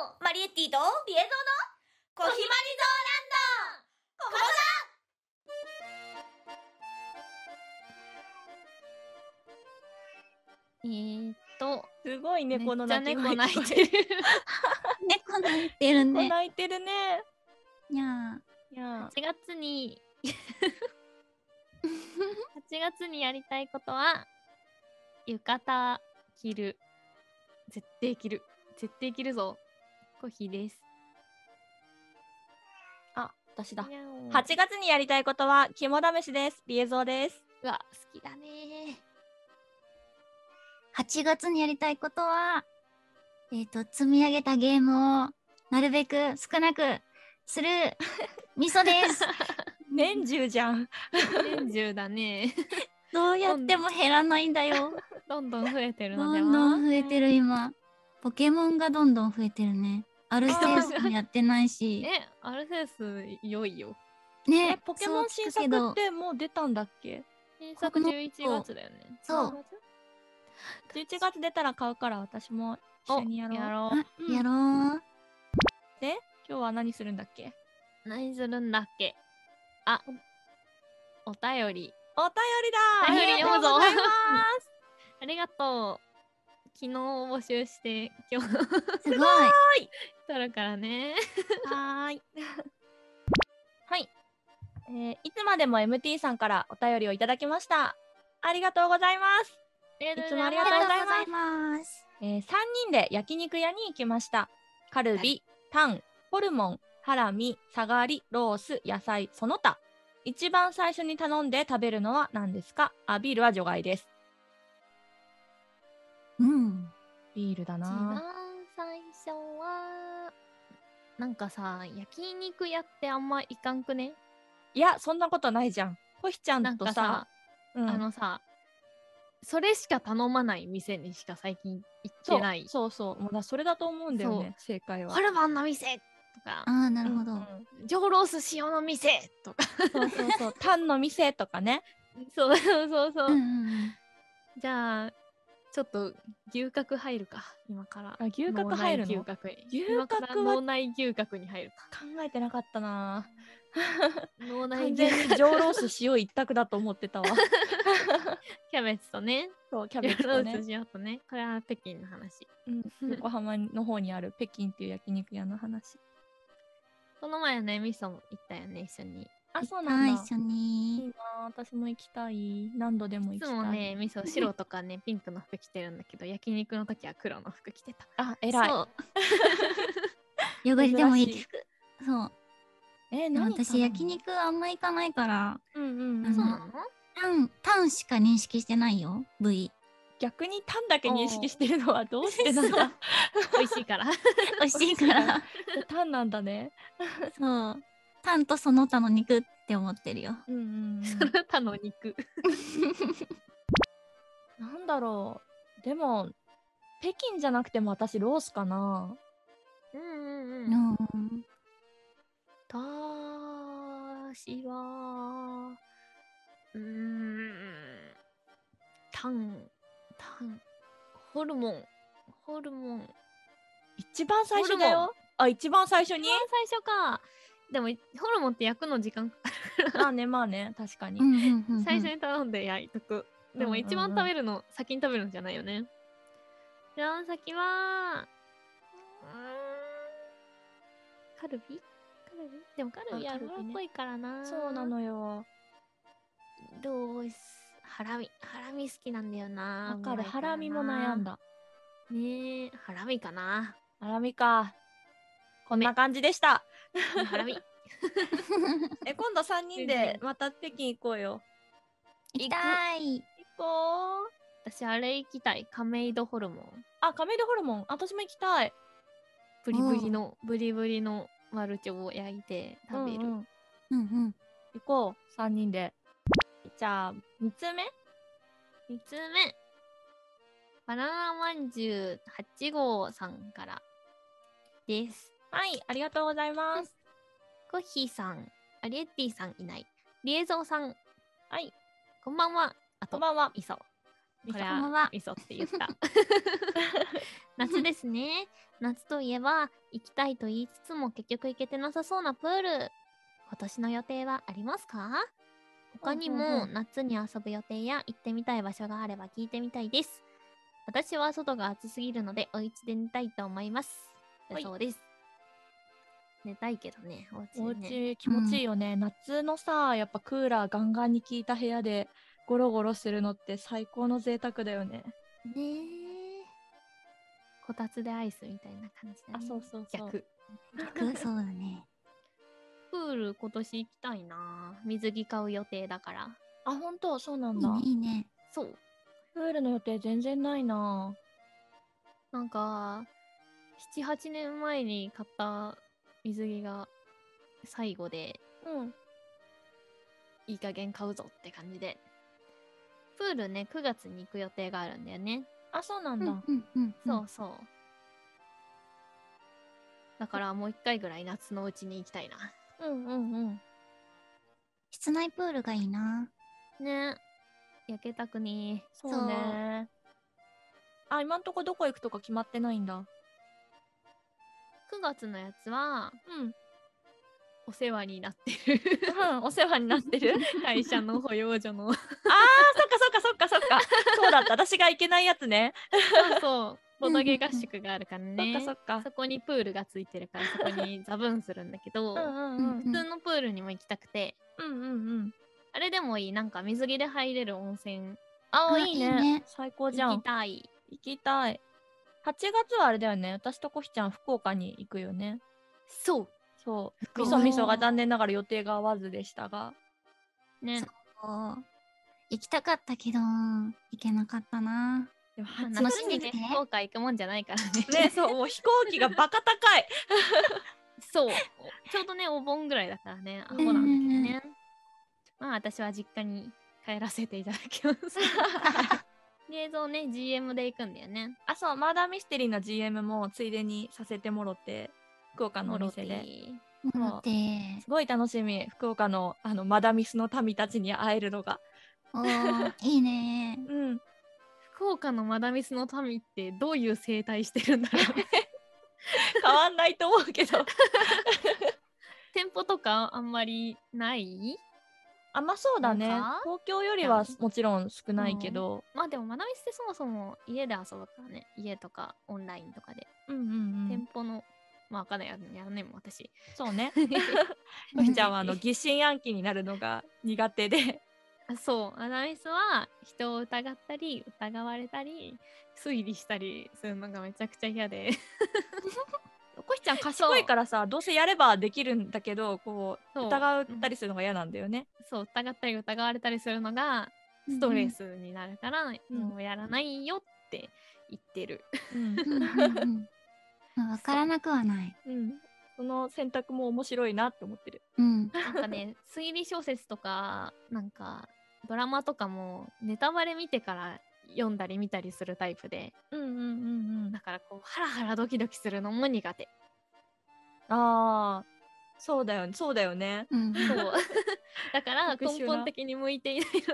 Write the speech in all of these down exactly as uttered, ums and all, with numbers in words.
マリエッティとリエゾーのコヒマリゾーランドここえーっとすごい猫のめっちゃ鳴き声猫泣いてる猫泣いてるね。 泣いてるね。 にゃいやはちがつにはちがつにやりたいことは浴衣着る。絶対着る絶対着るぞ。コヒです。 あ、私だ。 にゃおはちがつにやりたいことは肝試しです。リエゾーです。 うわ好きだねはちがつにやりたいことは、えっ、と、積み上げたゲームをなるべく少なくする味噌です。 年中じゃん。 年中だねどうやっても減らないんだよ。 どんどん増えてるどのでは。 んどん増えてる今。ポケモンがどんどん増えてるね。アルセウスもやってないし。 えアルセウス良いよ。 え、 ね、 ポケモン新作ってもう出たんだっけ？ 新作じゅういちがつだよね。 そうじゅういちがつ出たら買うから私も一緒にやろう。 やろう。 あ、 うんやろう。 で、今日は何するんだっけ？ 何するんだっけ。あお便りお便りだ。 お便り読むぞありがとうございます。 ありがとう。昨日募集して今日すごい。 取るからね。 はーい。はい、えー。いつまでも エムティー さんからお便りをいただきました。ありがとうございます。いつもありがとうございます。 ありがとうございます。 えー、さんにんで焼肉屋に行きました。カルビ、タン、ホルモン、ハラミ、サガリ、ロース、野菜、その他。一番最初に頼んで食べるのは何ですか？あ、ビールは除外です。 うん。 ビールだ一な。 番最初はなんかさ焼肉屋ってあんまいかんくね。 いや、そんなことないじゃん。コヒちゃんとさ、 なんかさ、 うん、 あのさそれしか頼まない店にしか最近行ってない。 そうそうそう、もうだそれだと思うんだよね、正解は。 ホルモンの店とかああ、なるほど。 うんうん、 上ロース塩の店とかそうそうそう、タンの店とかね。 そうそうそうそう、 うんうんうん。 じゃあちょっと牛角入るか今から。 あ、牛角入るの？ 脳内牛角に牛今から角は脳内牛角に入るか。 考えてなかったな。 脳内完牛全に上ロース塩一択だと思ってたわ。 キャベツとね、 そう、キャベツロとねース。塩とね、これは北京の話。 うん、横浜の方にある北京っていう焼肉屋の話。 この前ね、味噌も行ったよね、一緒に。 あ、そうはなんだ。 い、一緒いいに。 な、私も行きたい。何度でもいつ行きたい。 もね、味噌白とかね、ピンクの服着てるんだけど、焼肉の時は黒の服着てた。 あ、偉い。 そう。汚れてもいい服。そう。 え、 でも何私焼肉あんま行かないから、 うんうんうあのん。 そうなの？ タン、タンしか認識してないよ、部位。 逆にタンだけ認識してるのはどうしてなんそうだ。 美味しいから。 美味しいから。 タンなんだね。 そう。タンとその他の肉って思ってるよ。 うんうんうん。 その他の肉。 なんだろう。でも、北京じゃなくても私ロースかな。 うんうんうん。 うん。 私は、うーん、タン、タン、ホルモン、ホルモン。 一番最初だホルモよ。あ、一番最初に一番最初か。でも、ホルモンって焼くの時間かかまあね、まあね、確かに。 うんうんうんうん。 最初に頼んで焼いとく。でも一番食べるの、先に食べるのじゃないよね。一番先は、うーん、カルビカルビでもカルビあカルビね油っぽいからな。 そうなのよ。 どうすハラミ、ハラミ好きなんだよな。 わかる。 うまいらなハラミも悩ん。だ。 ねえ、ハラミかな。 ハラミか。こんな感じでした。 ハラミ。 え、今度さんにんでまた北京行こうよ。 行きたい。 行こう。 私、あれ行きたい。亀戸ホルモン。 あ、亀戸ホルモン。私も行きたい。 ブリブリの、ブリブリのマルチョウを焼いて食べる。 うんうんうんうん。 行こう。さんにんで。じゃあ、みっつめみっつめ。バナナまんじゅうはち号さんからです。 はい、ありがとうございます。 コッヒーさん、アリエッティさんいない。リエゾーさん、 はい、 こんばんは。あと、 こんばんは。 みそ。 これこんばんはは味噌って言った。夏ですね。夏といえば行きたいと言いつつも結局行けてなさそうなプール。今年の予定はありますか？他にうんうんもうん夏に遊ぶ予定や行ってみたい場所があれば聞いてみたいです。私は外が暑すぎるのでお家で寝たいと思います。だはいそうです。寝たいけどね、おお家でね。 家気持ちいいよね、夏のさやっぱクーラーガンガンに効いた部屋でゴロゴロするのって最高の贅沢だよね。 ねえ。こたつでアイスみたいな感じだね。 あそうそうそう逆。 逆そうだね。 プール今年行きたいな。水着買う予定だから。 あ本当そうなんだ。 いいね、いいね。 そう。 プールの予定全然ないな。 なんか、なな、はちねんまえに買った水着が最後で、 うんいい加減買うぞって感じで。プールね、くがつに行く予定があるんだよね。 あそうなんだ。 うんうんうん。 そうそう。だからもう一回ぐらい夏のうちに行きたいな。 うんうんうん。 室内プールがいいな。 ね。焼けたくね。 そうね。あ今んとこどこ行くとか決まってないんだ。 くがつのやつは、 うん。 お世話になってる。 うんお世話になってる。 会社の保養所の。 あーそっかそっかそっかそっか。そうだった私が行けないやつね。 そうそう。ボドゲ合宿があるからね。 そっかそっかそこにプールがついてるからそこにザブンするんだけど、 うんうんうん普通のプールにも行きたくて、 うんうんうん。 あれでもいい。なんか水着で入れる温泉ああいいねいいね最高じゃ行ん。 きたい。 行きたい。はちがつはあれだよね。私とこひちゃん福岡に行くよね。 そう。 そう。 福岡みそみそが残念ながら予定が合わずでしたが。 ね。 そう行きたかったけど、行けなかったな。 でもまあ 8 夏にね楽しんできて、 福岡行くもんじゃないからね。 ねそうもう飛行機がバカ高い。 そう。ちょうどね、お盆ぐらいだからね。アホうんなんだけどね。まあ私は実家に帰らせていただきます。映像ね、ジーエム で行くんだよね。 あそうマーダーミステリーの ジーエム もついでにさせてもろって福岡のお店でもろてすごい楽しみ。福岡のあのマダミスの民たちに会えるのが。 おーいいね。 うん福岡のマダミスの民ってどういう生態してるんだろうね。 変わんないと思うけど。 店舗とかあんまりないあまあそうだねなんか東京よりはもちろん少ないけど、 まあでもマダミスってそもそも家で遊ぶからね。家とかオンラインとかで。 うん、うんうん店舗の、まあわかんないややらないもん私。 そうねうんひちゃんはあの疑心暗鬼になるのが苦手であそう、マダミスは人を疑ったり疑われたり推理したりするのがめちゃくちゃ嫌で。 こひちゃん賢いからさどうせやればできるんだけどこうそう疑ったりするのが嫌なんだよね。 そう疑ったり疑われたりするのがストレスになるから、 うんもうやらないよって言ってる。 うんうんうんうんまあわからなくはない。 うん、その選択も面白いなって思ってる。 うん。 なんかね推理小説とかなんかドラマとかもネタバレ見てから読んだり見たりするタイプで、 うんうんうんうんだからこうハラハラドキドキするのも苦手。 ああそうだよねそうだよね。 うんそうだから特殊な根本的に向いていないので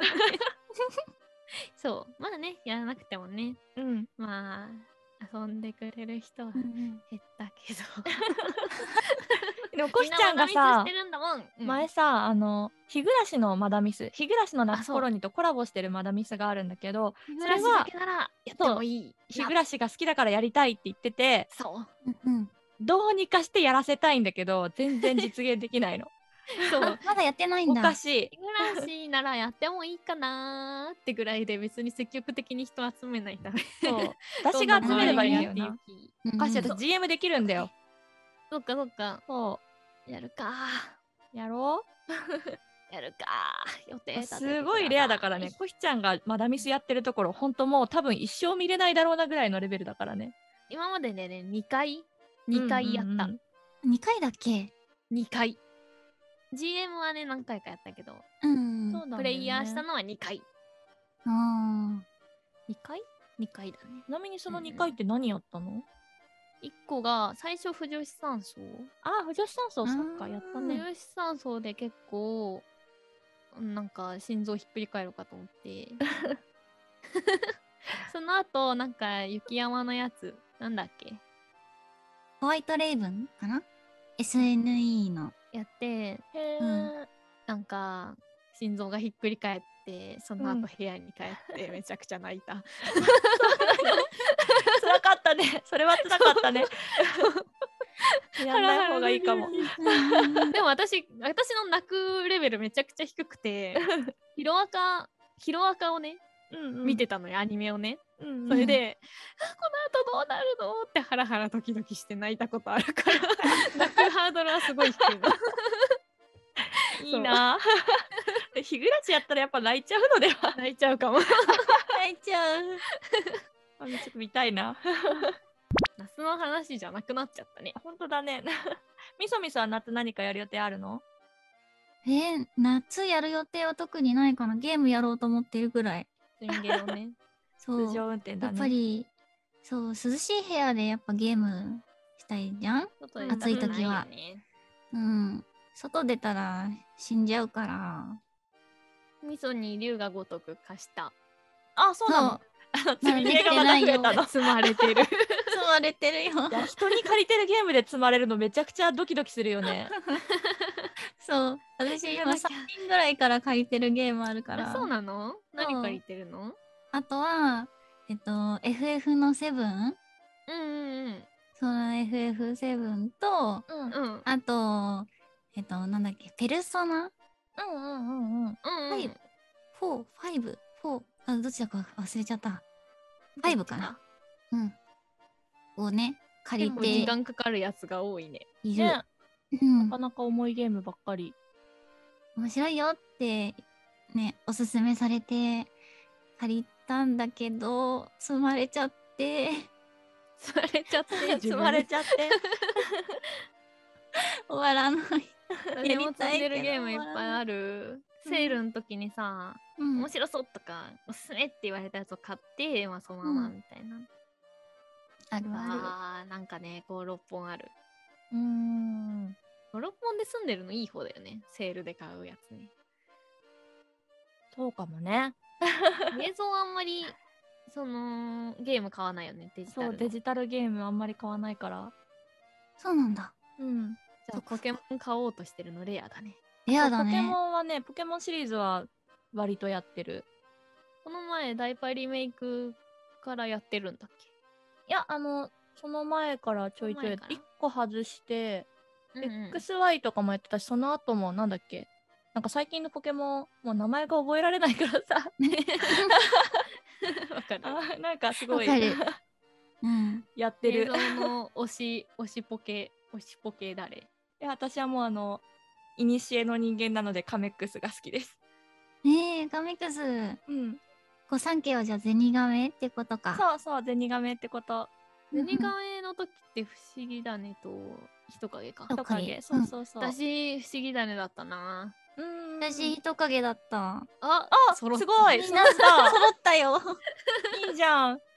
そうまあねやらなくてもねうんまあ遊んでくれる人はうん減ったけどでもこひちゃんがみんなマダさミスしてるんだもん、うん前さあの日暮らしのマダミス日暮らしのあそう夏コロニとコラボしてるマダミスがあるんだけど日暮らしだけならやってもいい日暮らしが好きだからやりたいって言っててそううんどうにかしてやらせたいんだけど全然実現できないのそうまだやってないんおだ。 かしい。 日暮らしならやってもいいかなーってぐらいで別に積極的に人集めないためそう私が集めればいいんだよな。 どんどん周りにやっていきおかしいうん私 ジーエム できるんだよ。 そっかそっかそやるかうやろやるか予定う立ててくださすごいレアだからねこひちゃんがマダミスやってるところほんともう多分一生見れないだろうなぐらいのレベルだからね。 今まででねにかいにかいやった、 うんうんうんにかいだっけ？ にかい ジーエム はね何回かやったけど、 うん。 そうなんだよねプレイヤーしたのはにかいあーにかい に 回だね。 ちなみにそのにかいって何やったの？ いっこが最初不女子山荘ああ、不女子山荘、 あーそっか、やった不ね。 女子山荘で結構なんか心臓ひっくり返るかと思ってその後なんか雪山のやつなんだっけホワイトレイブンかな ?エスエヌイー の。 やってへえ、 うんなんか心臓がひっくり返ってそのうん後部屋に帰ってめちゃくちゃ泣いた、 辛かったね。それは辛かったね。やんない方がいいかも。 でも私私の泣くレベルめちゃくちゃ低くてヒロアカヒロアカをねうんうん見てたのよ、アニメをね。 うんうんそれで、あこの後どうなるのってハラハラドキドキして泣いたことあるから泣くハードルはすごい低いの。 いいな。日暮らしやったらやっぱ泣いちゃうのでは。 泣いちゃうかも。 泣いちゃう。 あちょっと見たいな。 夏の話じゃなくなっちゃったね。 本当だね。みそみそは夏何かやる予定あるの？ えー、夏やる予定は特にないかな。ゲームやろうと思ってるぐらい。 人間をね。 そう。 通常運転やっだね。 ぱり、そう、涼しい部屋でやっぱゲームしたいじゃん。 外で暑い時は食べないよね。 うん。外出たら死んじゃうから。 味噌に龍が如く貸した。 あ、そうなの。 そうあの積み上げがまた増えたの。 積まれてる。 積まれてるよ。 いや人に借りてるゲームで積まれるのめちゃくちゃドキドキするよね。 そう。私今やらなきゃさんにんぐらいから借りてるゲームあるから。 あそうなの？何借りてるの？ あとは、えっと、エフエフ のセブンうんうんうん。 その エフエフセブン と、 うんうんうんあと、えっと、なんだっけ、ペルソナうんうんうん。 うんうん。 はいフォー、ファイブ、フォー、あ、どっちだか忘れちゃった。ファイブかな。うん。をね、借り結構時て間かかるやつが多いね。 いる。 ね、 うんなか。なか重いゲームばっかり。 面白いよって、ね、おすすめされて、借りたんだけど、積まれちゃって、 積まれちゃって積まれちゃって。 終わらない。 私も積んでるゲームいっぱいある。 うんセールの時にさ、 うん面。白そうとかおすすめって言われたやつを買って、まあそのままうんみたいな。 あるああーなんかねご、ろっぽんある。 うーん。 ご、ろっぽんで住んでるのいい方だよね。セールで買うやつね。 そうかもね。 映像あんまりそのゲーム買わないよね、デジタルの。 そう、デジタルゲームあんまり買わないから。 る。そうなんだ。 うん。 じゃあポケモン買おうとしてるのレアだね。 レアだね。 ポケモンはね、ポケモンシリーズは割とやってる。 この前ダイパリメイクからやってるんだっいや、あの、その前からちょいちょいその前からいっこ外して、 け、うんうんエックスワイ とかもやってたし、その後もなんだっけ、なんか最近のポケモン、もう名前が覚えられないからさ。 わかる。 あなんかすごいわかるうん。 やってる。 映像の推し推しポケ推しポケ誰？ いや、私はもうあの、いにしえの人間なのでカメックスが好きです。 ねえ、ガメックス。 うん。 御三家はじゃあゼニガメってことか。 そうそう、ゼニガメってこと。 ゼニガメの時って不思議だねと人影か。 人トカゲ。 影そうそうそう。 私不思議だねだったな。 うーん。 私、人影だった。 ああ、す揃ったごい。 みんな揃った。 揃ったよ。 いいじゃん。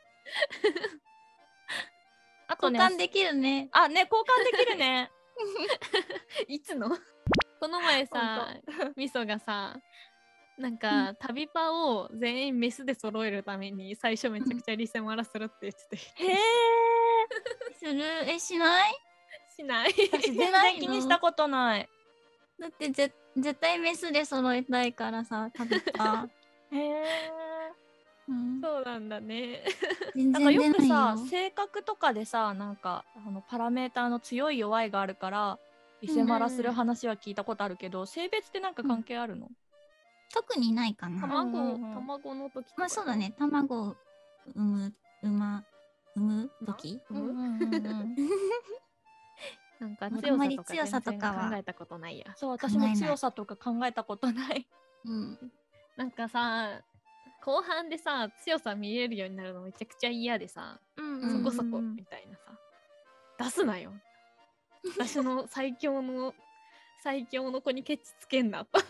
あとね、 交換できるね。 あ、ね、交換できるね。 いつのこの前さみそがさなんか、旅パを全員メスで揃えるために最初めちゃくちゃリセマラするって言ってて、 へえ。 するえ、しないしない私全然気にしたことない。 だってぜ絶対メスで揃えたいからさ、旅パ。 へえ。 うん、 そうなんだね。 全なんか然出ないよくさよ。 性格とかでさなんかあのパラメーターの強い弱いがあるからリセマラする話は聞いたことあるけど、性別ってなんか関係あるの？ 特にないかな。 卵、 うんうんうん卵の時とかまあそうだね。卵を産む、産ま、産む時産むうんうんうんうんなんかあん強さとかまり強さと全然かは考えたことないや。 そう、私も強さとか考えたことない。 うん。 なんかさ後半でさ強さ見えるようになるのめちゃくちゃ嫌でさ、 うんそこそこうんみたいなさ出すなよ私の最強の最強の子にケチつけんなと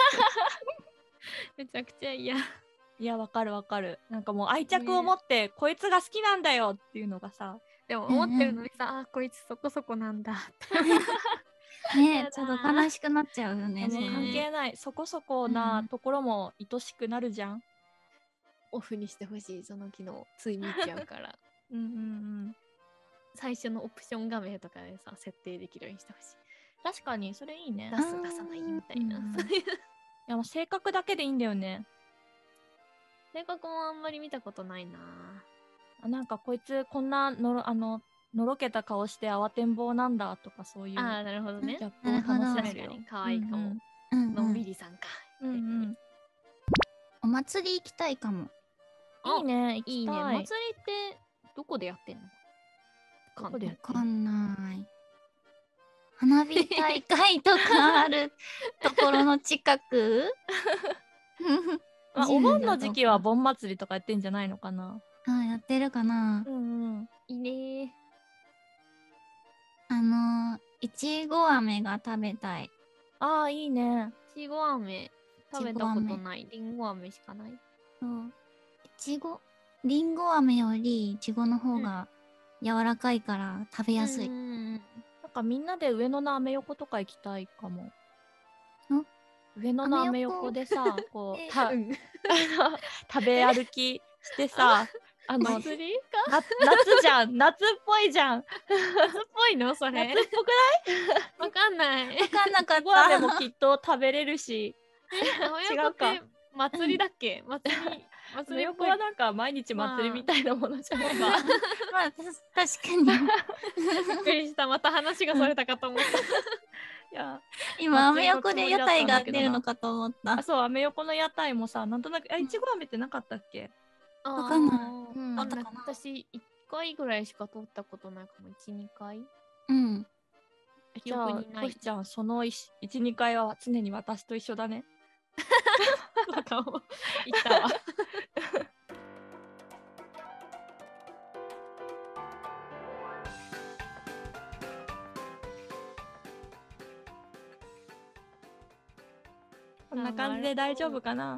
めちゃくちゃ嫌。 いや、わかるわかる。なんかもう愛着を持って、こいつが好きなんだよっていうのがさ。 でも思ってるのにさ、あこいつそこそこなんだってねやだえ、ちょっと悲しくなっちゃうよね。 もうねその関係ない。そこそこなところも愛しくなるじゃん。 オフにしてほしい、その機能。つい見ちゃうから。 うんうんうん。 最初のオプション画面とかでさ、設定できるようにしてほしい。 確かに、それいいね。 出す出さないみたいな。 うんうんそういういや、もう性格だけでいいんだよね。 性格もあんまり見たことないな。 あなんかこいつこんなのろあののろけた顔して慌てんぼうなんだとかそういうああ、なるほどねギ。ャップを楽しめるよ。 確かに可愛いかも。 うんうんのんびりさんか。 うんうん。 お祭り行きたいかも。 いいね、行いいね。 きたい。 祭りってどこでやってんの？ どこでやってわかんない。花火大会とかあるところの近くまあ、お盆の時期は盆祭りとかやってんじゃないのかな。 あ、やってるかな。 うんうん。 いいね。 あのー、いちご飴が食べたい。 ああ、いいね。 いちご飴食べたことない。りんご飴しかない。 そう。いちご、りんご飴よりいちごの方が柔らかいから食べやすい。 うんうんうんなんかみんなで上野のアメ横とか行きたいかも。 ん上野のアメアメ横横でさ、こえう、たうんあの食べ歩きしてさ、あの、 祭りかな夏じゃん、夏っぽいじゃん。 夏っぽいのそれ。 夏っぽくわかんない。 わかんなかっないご飴もた。 きっと食べれるし、 違違うか祭りだっけ祭り。 ア祭りっぽい。 メ横はなんか毎日祭りみたいなものじゃないか。 まあ、た確かに。 びっくりした。また話がそれたかと思った。 いや、 今、アメ祭りの横で屋台がやってるのかと思ったあ、。そう、アメ横の屋台もさ、なんとなく、あ、いちご飴ってなかったっけ？ わかんないうんああったかな私、いっかいぐらいしか通ったことないかも。いち、にかいうん。 記じゃあ、 憶にないトシちゃん、そのいち、にかいは常に私と一緒だね。 なんかもう言ったわ。 こんな感じで大丈夫かな？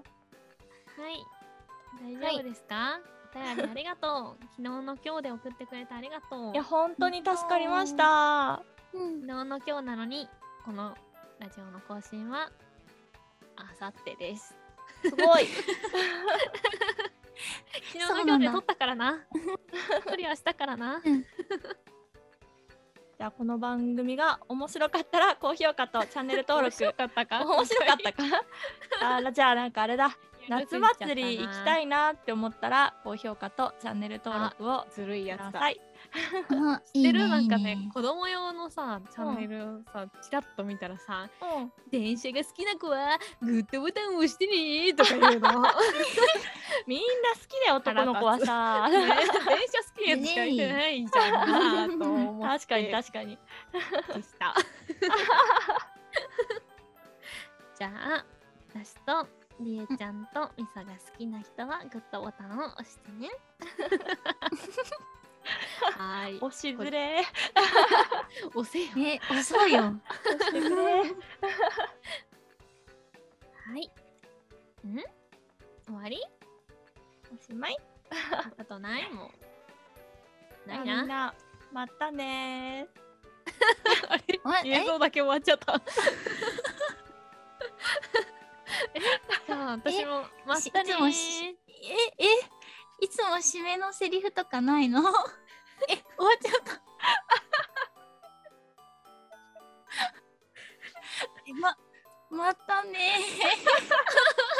はい。大丈夫ですか？お便りありがとう。昨日の今日で送ってくれてありがとう。 いや、本当に助かりました。 うん。 昨日の今日なのに、このラジオの更新はあさってです。 すごい。 昨日の今日で撮ったからな。撮りはしたからな。 じゃあ、この番組が面白かったら、高評価とチャンネル登録。 面白かったか？ 面白かったかあーじゃあ、なんかあれだ。夏祭り行きたい。 いなって思ったら、高評価とチャンネル登録をずるいやつだ。 ください。 あ、 知ってるいいね。 なんかねいいね、 子供用のさ、チャンネルをさ、チラッと見たらさ、 うん。 電車が好きな子はグッドボタンを押してねーとか言うの。 みんな好きだよ、男の子はさ。 ね、電車好きなやつしかいてないじゃんなと思って。 確かに確かに。 でした。じゃあ、私とりえちゃんとみさが好きな人はグッドボタンを押してね。はーい。 押しずれ。 押せよ。 え、遅いよ。 押してくれ。 はい。ん終わり？ おしまい。 あとないもん。ないじゃあみんな。 な、またねー。 あれあえ映像だけ終わっちゃった。えじゃあ私もまたねいつもしー。 え、え、いつも締めのセリフとかないの？え、終わっちゃった。え、ま、またね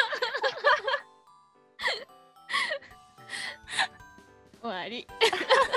終わり。 ー。